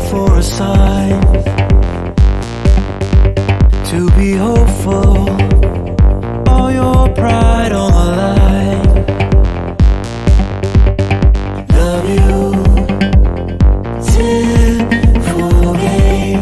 for a sign to be hopeful. All your pride on the line. Love you till full game.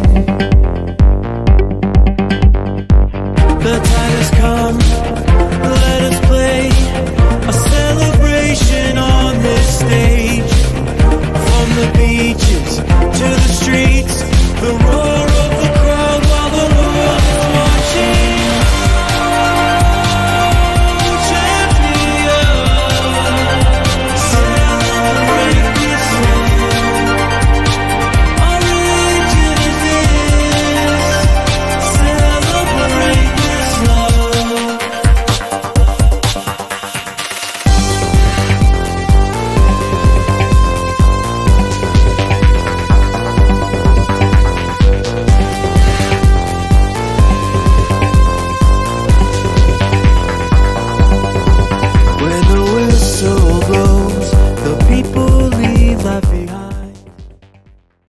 The time has come. Let us play a celebration on this stage. From the beaches to the streets, the roar of the crowd while the world is watching. When the whistle blows, the people leave laughing.